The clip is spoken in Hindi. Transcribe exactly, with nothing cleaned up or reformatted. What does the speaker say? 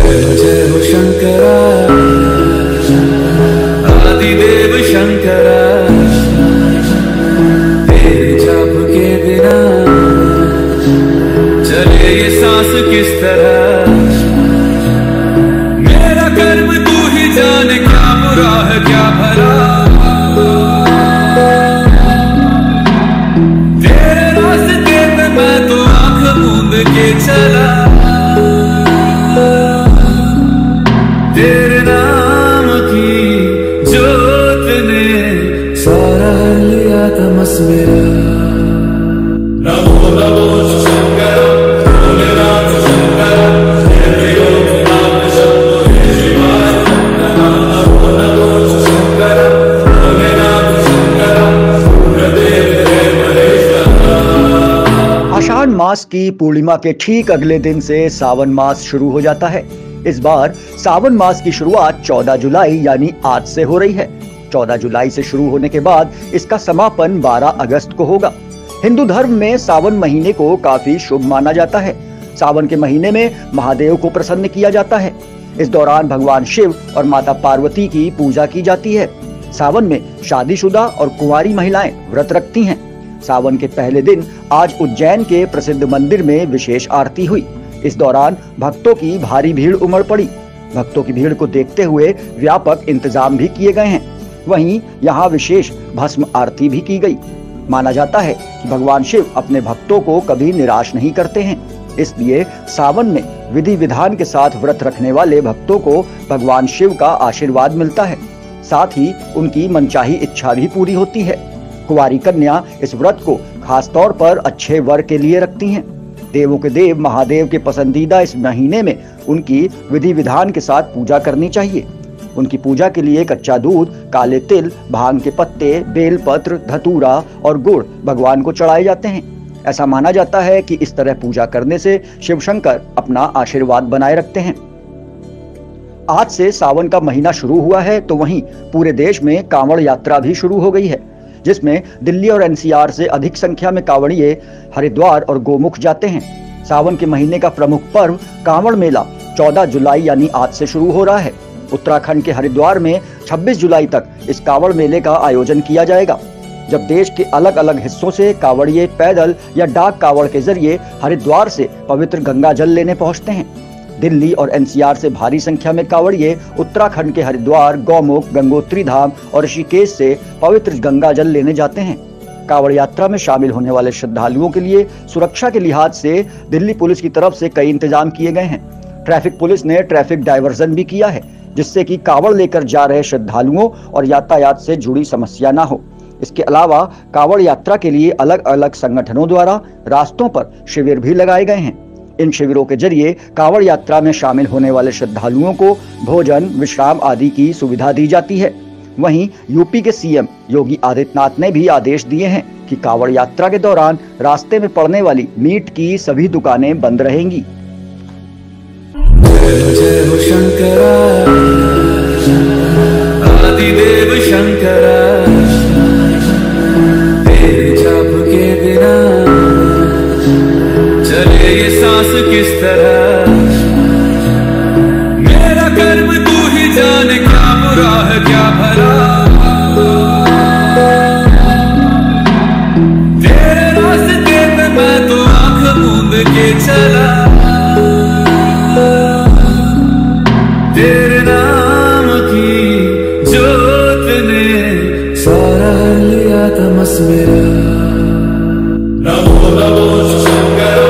जय हो शंकरा आदिदेव शंकरा, तेरे जाप के बिना चले ये सांस किस तरह। मेरा कर्म तू ही जाने, क्या बुरा है क्या भला। तेरे रास्ते पे मैं तो आंख मूंद के चला, तेरे नाम की जोत ने सारा लिया तमस मेरा। नमो नमो शंकर भोलेनाथ शंकर, जय योगीनाथ शंभो हे शिवाय। नमो नमो शंकर भोलेनाथ शंकर, गुरुदेव हे महेश्वर। आषाढ़ मास की पूर्णिमा के ठीक अगले दिन से सावन मास शुरू हो जाता है। इस बार सावन मास की शुरुआत चौदह जुलाई यानी आज से हो रही है। चौदह जुलाई से शुरू होने के बाद इसका समापन बारह अगस्त को होगा। हिंदू धर्म में सावन महीने को काफी शुभ माना जाता है। सावन के महीने में महादेव को प्रसन्न किया जाता है। इस दौरान भगवान शिव और माता पार्वती की पूजा की जाती है। सावन में शादीशुदा और कुंवारी महिलाएं व्रत रखती हैं। सावन के पहले दिन आज उज्जैन के प्रसिद्ध मंदिर में विशेष आरती हुई। इस दौरान भक्तों की भारी भीड़ उमड़ पड़ी। भक्तों की भीड़ को देखते हुए व्यापक इंतजाम भी किए गए हैं। वहीं यहाँ विशेष भस्म आरती भी की गई। माना जाता है कि भगवान शिव अपने भक्तों को कभी निराश नहीं करते हैं, इसलिए सावन में विधि विधान के साथ व्रत रखने वाले भक्तों को भगवान शिव का आशीर्वाद मिलता है। साथ ही उनकी मनचाही इच्छा भी पूरी होती है। कुंवारी कन्या इस व्रत को खास तौर पर अच्छे वर के लिए रखती हैं। देवों के देव महादेव के पसंदीदा इस महीने में उनकी विधि विधान के साथ पूजा करनी चाहिए। उनकी पूजा के लिए कच्चा दूध, काले तिल, भांग के पत्ते, बेलपत्र, धतूरा और गुड़ भगवान को चढ़ाए जाते हैं। ऐसा माना जाता है कि इस तरह पूजा करने से शिव शंकर अपना आशीर्वाद बनाए रखते हैं। आज से सावन का महीना शुरू हुआ है तो वहीं पूरे देश में कांवड़ यात्रा भी शुरू हो गई है, जिसमें दिल्ली और एनसीआर से अधिक संख्या में कांवड़िए हरिद्वार और गोमुख जाते हैं। सावन के महीने का प्रमुख पर्व कांवड़ मेला चौदह जुलाई यानी आज से शुरू हो रहा है। उत्तराखंड के हरिद्वार में छब्बीस जुलाई तक इस कांवड़ मेले का आयोजन किया जाएगा। जब देश के अलग अलग हिस्सों से कांवड़िए पैदल या डाक कांवड़ के जरिए हरिद्वार से पवित्र गंगा जल लेने पहुंचते हैं। दिल्ली और एनसीआर से भारी संख्या में कांवड़िए उत्तराखंड के हरिद्वार, गौमुख, गंगोत्री धाम और ऋषिकेश से पवित्र गंगा जल लेने जाते हैं। कांवड़ यात्रा में शामिल होने वाले श्रद्धालुओं के लिए सुरक्षा के लिहाज से दिल्ली पुलिस की तरफ से कई इंतजाम किए गए हैं। ट्रैफिक पुलिस ने ट्रैफिक डायवर्जन भी किया है, जिससे कि कांवड़ लेकर जा रहे श्रद्धालुओं और यातायात से जुड़ी समस्या न हो। इसके अलावा कांवड़ यात्रा के लिए अलग अलग संगठनों द्वारा रास्तों पर शिविर भी लगाए गए हैं। इन शिविरों के जरिए कांवड़ यात्रा में शामिल होने वाले श्रद्धालुओं को भोजन, विश्राम आदि की सुविधा दी जाती है। वहीं यूपी के सीएम योगी आदित्यनाथ ने भी आदेश दिए हैं कि कांवड़ यात्रा के दौरान रास्ते में पड़ने वाली मीट की सभी दुकानें बंद रहेंगी। जय हो शंकरा आदिदेव शंकरा, तेरे जाप के बिना चले ये सांस किस तरह। मेरा कर्म तू ही जाने, क्या बुरा है क्या भला। तेरे रास्ते पे मैं तो आंख मूंद के चला, तेरे नाम की जोत ने सारा लिया तमस मेरा। नमो नमो शंकर